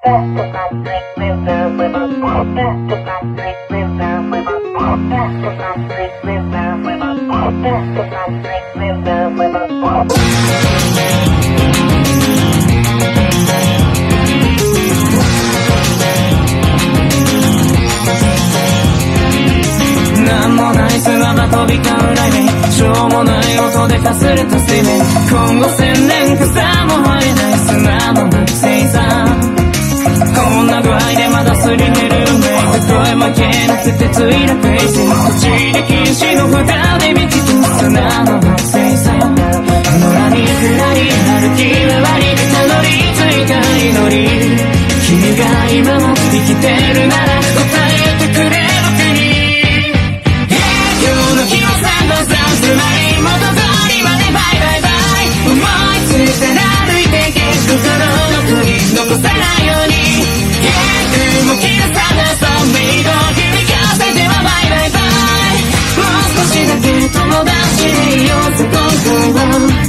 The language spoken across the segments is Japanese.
なんもない砂場飛び交う雷鳴、しょうもない音でかすれた水面、今後1000年草も生えない砂の惑星さ。こんな具合でまだすり減る運命、声負けなくて墜落衛星、立ち入り禁止の札で導く砂の惑星さ。野良にふらり歩き回りたどり着いた祈り、君が今も生きてるなら答えてくれ僕に。今日の日の3度3つまり元通りまでバイバイバイ、思いついたら歩いてけ心の距離残さないように、雲切らさなそうメイド響かせてはバイバイバイ、もう少しだけ友達でいようぜ今回は。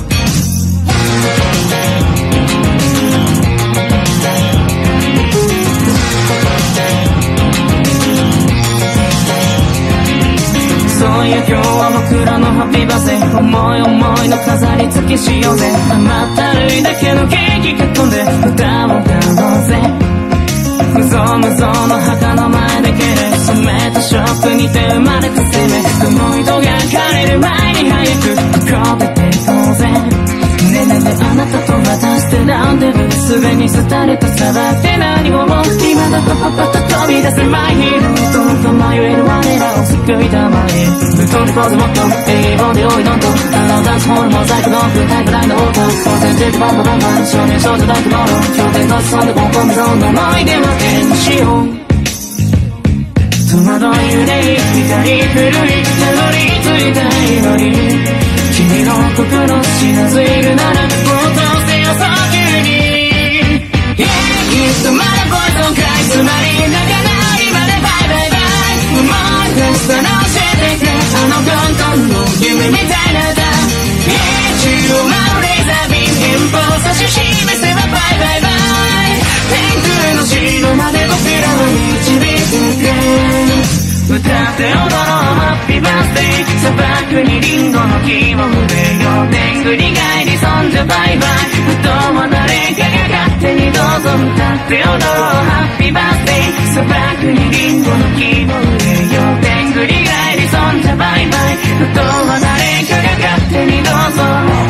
そういう今日は僕らのハッピーバースデー、思い思いの飾り付けしようぜ、甘ったるいだけのケーキ囲んで歌を歌おうぜ、無造無造の墓の前でけれ染めたショックにて生まれた生命、雲糸が枯れる前に早く運べていこうぜ。ねえねえあなたと私ってなんでる、すでに廃れた砂漠って何をも今だとパパと飛び出せマイヒーロー、どうか迷える我らを救いたまえ、ぶっ飛びポーズもっと英語でおいどんとあのダンスホールモザイクドンクタイプラインのオーター高専ジェットバンババンバン少年少女ダンクボール氷点下進んでコンコンゾーンの思い出は手にしよう、戸惑い揺れる光古いたどり着いた祈り、君の心知らずいるならもっとせよ早急に、きっとまだ恋とかいつまり泣かないまでバイバイバイ、思い出したら教えてくれあの簡単の夢みたいな歌、宙を舞うレーザービーム遠方指し示せばバイバイバイ、天空の城まで僕らを導いてくれ、歌って踊ろうハッピーバースデー、砂漠にリンゴの木を植えよう、でんぐり返りそんじゃバイバイ、あとは誰かが勝手にどうぞ歌って踊ろうハッピーバースデー、砂漠にリンゴの木を植えよう、でんぐり返りそんじゃバイバイ、あとは誰かが勝手にどうぞ。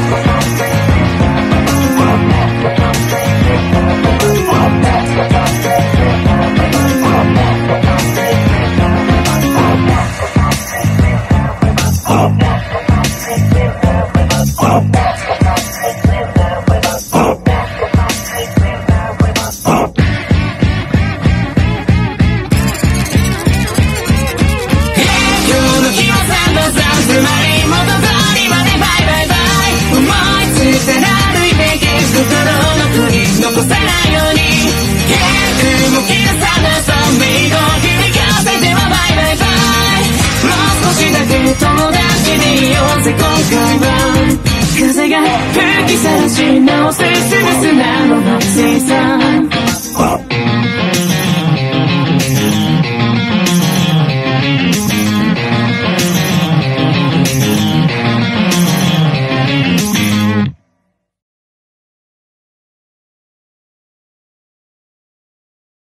残さないように、雲切らさなそうメイド響かせてはバイバイバイ、もう少しだけ友達でいようぜ今回は、風が吹きさらし直すすぐ砂の惑星さ。